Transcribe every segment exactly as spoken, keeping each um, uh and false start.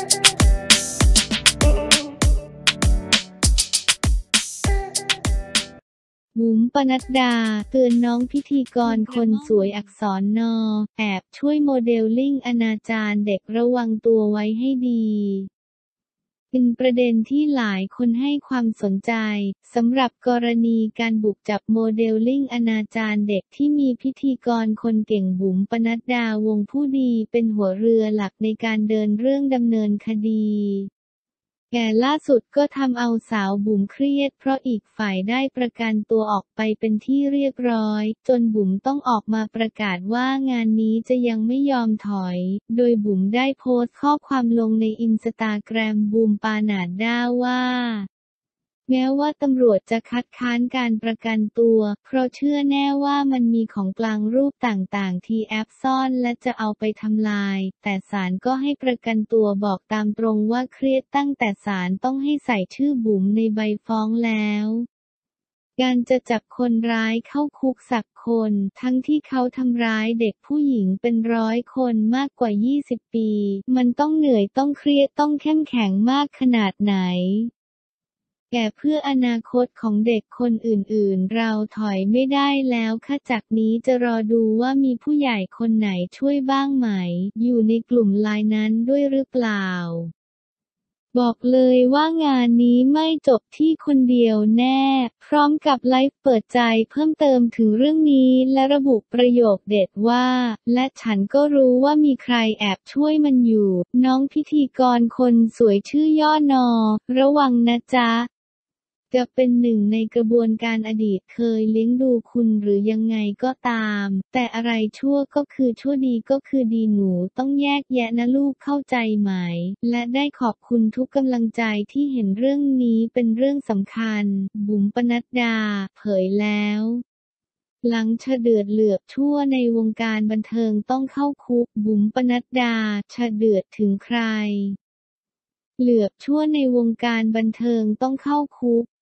บุ๋ม ปนัดดา เตือนน้องพิธีกรคนสวยอักษรนอ แอบช่วยโมเดลลิ่งอนาจารเด็กระวังตัวไว้ให้ดีเป็นประเด็นที่หลายคนให้ความสนใจสำหรับกรณีการบุกจับโมเดลลิ่งอนาจารเด็กที่มีพิธีกรคนเก่งบุ๋ม ปนัดดาวงผู้ดีเป็นหัวเรือหลักในการเดินเรื่องดำเนินคดีแก่ล่าสุดก็ทำเอาสาวบุ๋มเครียดเพราะอีกฝ่ายได้ประกันตัวออกไปเป็นที่เรียบร้อยจนบุ๋มต้องออกมาประกาศว่างานนี้จะยังไม่ยอมถอยโดยบุ๋มได้โพสต์ข้อความลงในอินสตาแกรมบูมปานาดด้าว่าแม้ว่าตำรวจจะคัดค้านการประกันตัวเพราะเชื่อแน่ว่ามันมีของกลางรูปต่างๆที่แอบซ่อนและจะเอาไปทำลายแต่ศาลก็ให้ประกันตัวบอกตามตรงว่าเครียดตั้งแต่ศาลต้องให้ใส่ชื่อบุ๋มในใบฟ้องแล้วการจะจับคนร้ายเข้าคุกสักคนทั้งที่เขาทำร้ายเด็กผู้หญิงเป็นร้อยคนมากกว่ายี่สิบปีมันต้องเหนื่อยต้องเครียดต้องเข้มแข็งมากขนาดไหนแก่เพื่ออนาคตของเด็กคนอื่นๆเราถอยไม่ได้แล้วค่ะจากนี้จะรอดูว่ามีผู้ใหญ่คนไหนช่วยบ้างไหมอยู่ในกลุ่มไลน์นั้นด้วยหรือเปล่าบอกเลยว่างานนี้ไม่จบที่คนเดียวแน่พร้อมกับไลฟ์เปิดใจเพิ่มเติมถึงเรื่องนี้และระบุประโยคเด็ดว่าและฉันก็รู้ว่ามีใครแอบช่วยมันอยู่น้องพิธีกรคนสวยชื่อย่อนอระวังนะจ๊ะจะเป็นหนึ่งในกระบวนการอดีตเคยเลี้ยงดูคุณหรือยังไงก็ตามแต่อะไรชั่วก็คือชั่วดีก็คือดีหนูต้องแยกแยะนะลูกเข้าใจไหมและได้ขอบคุณทุกกำลังใจที่เห็นเรื่องนี้เป็นเรื่องสำคัญบุ๋ม ปนัดดาเผยแล้วหลังฉะเดือดเหลือบชั่วในวงการบันเทิงต้องเข้าคุกบุ๋ม ปนัดดาฉะเดือดถึงใครเหลือบชั่วในวงการบันเทิงต้องเข้าคุก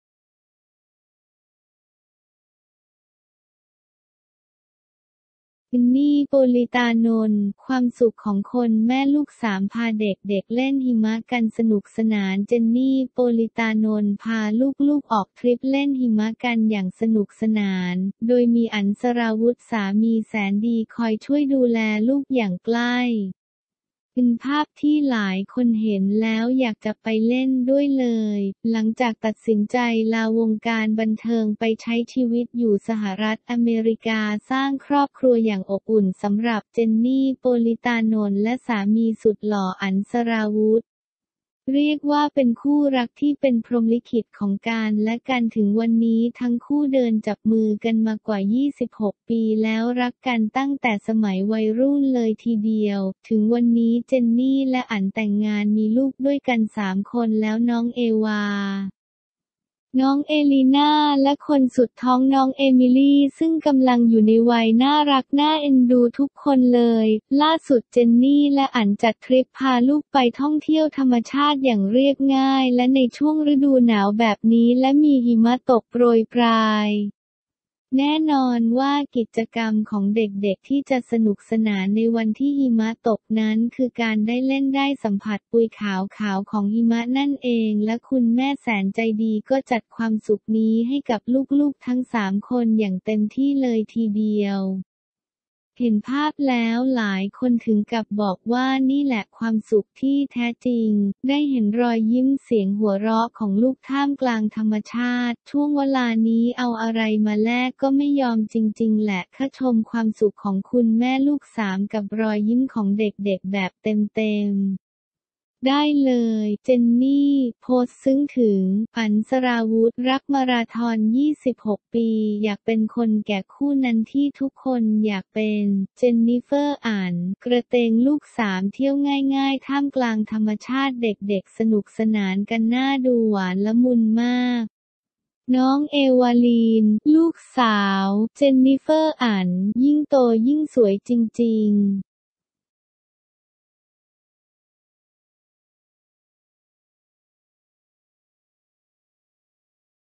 จินนี่ โปลิตานนท์ความสุขของคนแม่ลูกสามพาเด็กๆเล่นหิมะกันสนุกสนานเจนนี่ โปลิตานนท์พาลูกๆออกทริปเล่นหิมะกันอย่างสนุกสนานโดยมีอั๋น สราวุธสามีแสนดีคอยช่วยดูแลลูกอย่างใกล้เป็นภาพที่หลายคนเห็นแล้วอยากจะไปเล่นด้วยเลยหลังจากตัดสินใจลาวงการบันเทิงไปใช้ชีวิตอยู่สหรัฐอเมริกาสร้างครอบครัวอย่างอบอุ่นสำหรับเจนนี่ โปลิตานนท์และสามีสุดหล่ออั๋น สราวุธเรียกว่าเป็นคู่รักที่เป็นพรหมลิขิตของกันและกันถึงวันนี้ทั้งคู่เดินจับมือกันมากว่ายี่สิบหกปีแล้วรักกันตั้งแต่สมัยวัยรุ่นเลยทีเดียวถึงวันนี้เจนนี่และอั๋นแต่งงานมีลูกด้วยกันสามคนแล้วน้องเอวาน้องเอลีน่าและคนสุดท้องน้องเอมิลี่ซึ่งกำลังอยู่ในวัยน่ารักน่าเอ็นดูทุกคนเลยล่าสุดเจนนี่และอั๋นจัดทริปพาลูกไปท่องเที่ยวธรรมชาติอย่างเรียบง่ายและในช่วงฤดูหนาวแบบนี้และมีหิมะตกโปรยปรายแน่นอนว่ากิจกรรมของเด็กๆที่จะสนุกสนานในวันที่หิมะตกนั้นคือการได้เล่นได้สัมผัสปุยขาวๆของหิมะนั่นเองและคุณแม่แสนใจดีก็จัดความสุขนี้ให้กับลูกๆทั้งสามคนอย่างเต็มที่เลยทีเดียวเห็นภาพแล้วหลายคนถึงกับบอกว่านี่แหละความสุขที่แท้จริงได้เห็นรอยยิ้มเสียงหัวเราะของลูกท่ามกลางธรรมชาติช่วงเวลานี้เอาอะไรมาแลกก็ไม่ยอมจริงๆแหละค่ะชมความสุขของคุณแม่ลูกสามกับรอยยิ้มของเด็กๆแบบเต็มๆได้เลยเจนนี่โพสต์ซึ้งถึงอั๋น สราวุธรักมาราธอนยี่สิบหกปีอยากเป็นคนแก่คู่นั้นที่ทุกคนอยากเป็นเจนนิเฟอร์อั๋นกระเตงลูกสามเที่ยวง่ายๆท่ามกลางธรรมชาติเด็กๆสนุกสนานกันน่าดูหวานละมุนมากน้องเอวาลีนลูกสาวเจนนิเฟอร์อั๋นยิ่งโตยิ่งสวยจริงๆ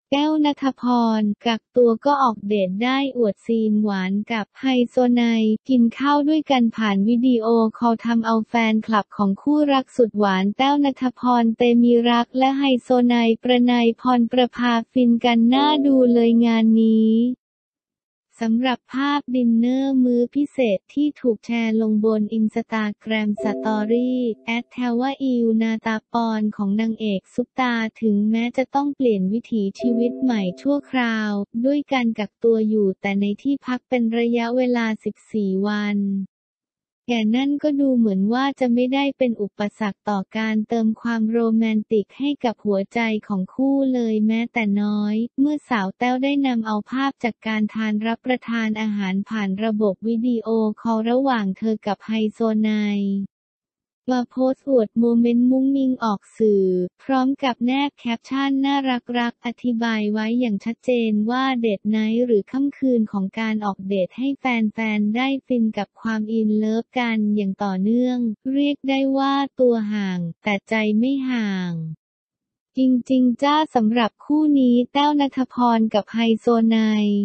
แต้วณัฐพรกักตัวก็ออกเดทได้อวดซีนหวานกับไฮโซไนกินข้าวด้วยกันผ่านวิดีโอคอลทำเอาแฟนคลับของคู่รักสุดหวานแต้วณัฐพรเตมีรักและไฮโซไนประไนพรประภาฟินกันน่าดูเลยงานนี้สำหรับภาพดินเนอร์มื้อพิเศษที่ถูกแชร์ลงบนอินสตาแกรมสตอรี่แอดแทว่าอิวนาตาปอนของนางเอกซุปตาถึงแม้จะต้องเปลี่ยนวิถีชีวิตใหม่ชั่วคราวด้วยการกักตัวอยู่แต่ในที่พักเป็นระยะเวลาสิบสี่วันแต่นั่นก็ดูเหมือนว่าจะไม่ได้เป็นอุปสรรคต่อการเติมความโรแมนติกให้กับหัวใจของคู่เลยแม้แต่น้อยเมื่อสาวแต้วได้นำเอาภาพจากการทานรับประทานอาหารผ่านระบบวิดีโอคอลระหว่างเธอกับไฮโซไนมาโพสต์อวดโมเมนต์มุ้งมิ้งออกสื่อพร้อมกับแนบแคปชั่นน่ารักๆอธิบายไว้อย่างชัดเจนว่าเดทไนท์หรือค่ำคืนของการออกเดทให้แฟนๆได้ฟินกับความอินเลิฟกันอย่างต่อเนื่องเรียกได้ว่าตัวห่างแต่ใจไม่ห่างจริงๆจ้าสำหรับคู่นี้แต้วณัฐพรกับไฮโซไน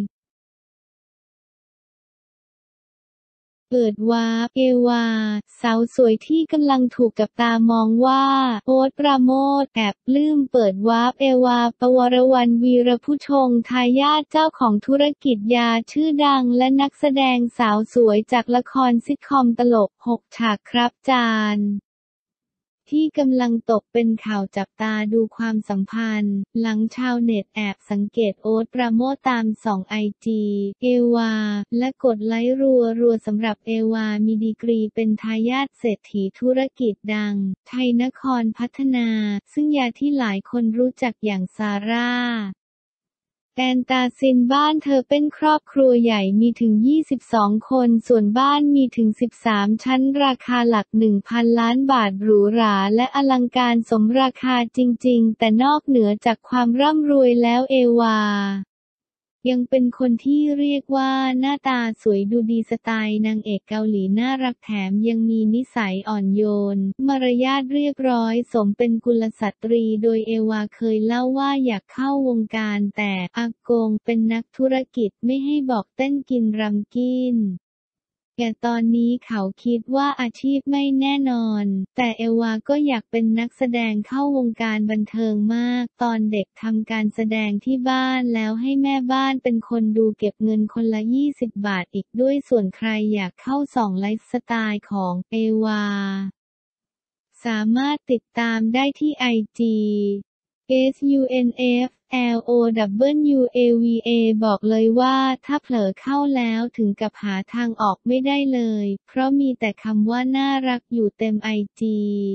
เปิดวาร์ปเอวาสาวสวยที่กำลังถูกจับตามองว่าโอ๊ตปราโมชแอบปลื้มเปิดวาร์ปเอวาปวรวรรณวีรผู้ชงทายาทเจ้าของธุรกิจยาชื่อดังและนักแสดงสาวสวยจากละครซิทคอมตลกหกฉากครับจานที่กำลังตกเป็นข่าวจับตาดูความสัมพันธ์หลังชาวเน็ตแอบสังเกตโอ๊ตปราโมชตามส่องไอจีเอวาและกดไลค์รัวๆสำหรับเอวามีดีกรีเป็นทายาทเศรษฐีธุรกิจดังไทยนครพัฒนาซึ่งยาที่หลายคนรู้จักอย่างซาร่าแอนตาซินบ้านเธอเป็นครอบครัวใหญ่มีถึงยี่สิบสองคนส่วนบ้านมีถึงสิบสามชั้นราคาหลัก หนึ่งพัน ล้านบาทหรูหราและอลังการสมราคาจริงๆแต่นอกเหนือจากความร่ำรวยแล้วเอวายังเป็นคนที่เรียกว่าหน้าตาสวยดูดีสไตล์นางเอกเกาหลีน่ารักแถมยังมีนิสัยอ่อนโยนมารยาทเรียบร้อยสมเป็นกุลสตรีโดยเอวาเคยเล่าว่าอยากเข้าวงการแต่อากงเป็นนักธุรกิจไม่ให้บอกเต้นกินรำกินแต่ตอนนี้เขาคิดว่าอาชีพไม่แน่นอนแต่เอวาก็อยากเป็นนักแสดงเข้าวงการบันเทิงมากตอนเด็กทำการแสดงที่บ้านแล้วให้แม่บ้านเป็นคนดูเก็บเงินคนละยี่สิบบาทอีกด้วยส่วนใครอยากเข้าส่องไลฟ์สไตล์ของเอวาสามารถติดตามได้ที่ไอจี เอส ยู เอ็น เอฟ แอล โอ ดับเบิลยู เอ วี เอ บอกเลยว่าถ้าเผลอเข้าแล้วถึงกับหาทางออกไม่ได้เลยเพราะมีแต่คำว่าน่ารักอยู่เต็มไอจี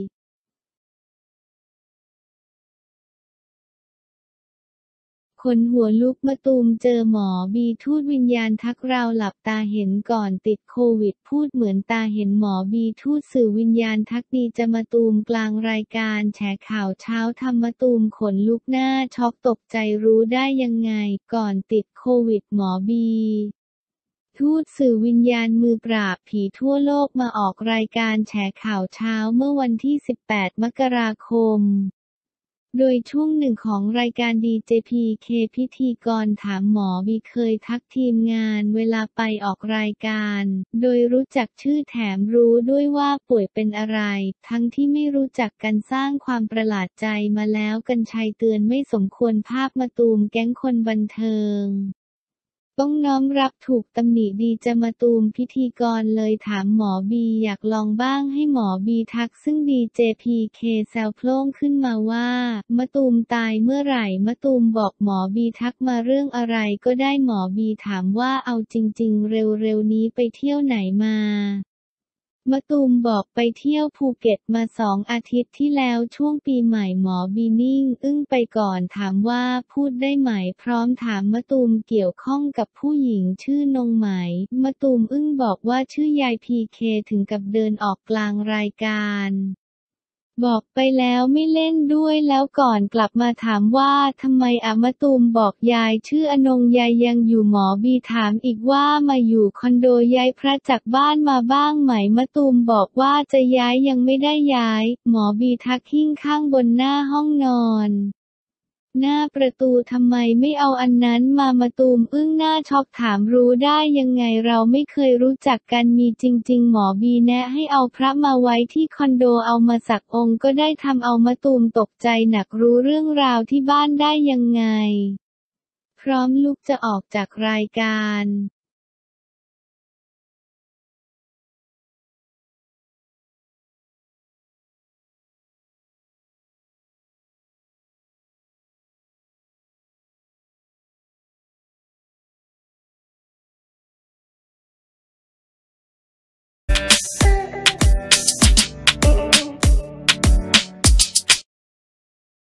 ขนหัวลุกมะตูมเจอหมอบีทูตวิญญาณทักเราหลับตาเห็นก่อนติดโควิดพูดเหมือนตาเห็นหมอบีทูตสื่อวิญญาณทักดีจะมะตูมกลางรายการแฉข่าวเช้าทำมะตูมขนลุกหน้าช็อกตกใจรู้ได้ยังไงก่อนติดโควิดหมอบีทูตสื่อวิญญาณมือปราบผีทั่วโลกมาออกรายการแฉข่าวเช้าเมื่อวันที่สิบแปดมกราคมโดยช่วงหนึ่งของรายการ ดี เจ พี เค พิธีกรถามหมอบีเคยทักทีมงานเวลาไปออกรายการโดยรู้จักชื่อแถมรู้ด้วยว่าป่วยเป็นอะไรทั้งที่ไม่รู้จักกันสร้างความประหลาดใจมาแล้วกรรชัยเตือนไม่สมควรภาพมะตูมแก๊งคนบันเทิงต้องน้อมรับถูกตำหนิดีจะมาตูมพิธีกรเลยถามหมอบีอยากลองบ้างให้หมอบีทักซึ่งดีเจพีเคแซวโพล่งขึ้นมาว่ามะตูมตายเมื่อไหร่มะตูมบอกหมอบีทักมาเรื่องอะไรก็ได้หมอบีถามว่าเอาจริงๆเร็วๆนี้ไปเที่ยวไหนมามะตูมบอกไปเที่ยวภูเก็ตมาสองอาทิตย์ที่แล้วช่วงปีใหม่หมอบีนิ่งอึ้งไปก่อนถามว่าพูดได้ไหมพร้อมถามมะตูมเกี่ยวข้องกับผู้หญิงชื่อนงไหมมะตูมอึ้งบอกว่าชื่อยายพีเคถึงกับเดินออกกลางรายการบอกไปแล้วไม่เล่นด้วยแล้วก่อนกลับมาถามว่าทำไมอะมะตูมบอกยายชื่ออนงยายยังอยู่หมอบีถามอีกว่ามาอยู่คอนโดย้ายพระจากบ้านมาบ้างไหมมะตูมบอกว่าจะย้ายยังไม่ได้ย้ายหมอบีทักหิ้งข้างบนหน้าห้องนอนหน้าประตูทำไมไม่เอาอันนั้นมามะตูมอึ้งหน้าช็อกถามรู้ได้ยังไงเราไม่เคยรู้จักกันมีจริงๆหมอบีแนะให้เอาพระมาไว้ที่คอนโดเอามาสักองค์ก็ได้ทำเอามะตูมตกใจหนักรู้เรื่องราวที่บ้านได้ยังไงพร้อมลุกจะออกจากรายการ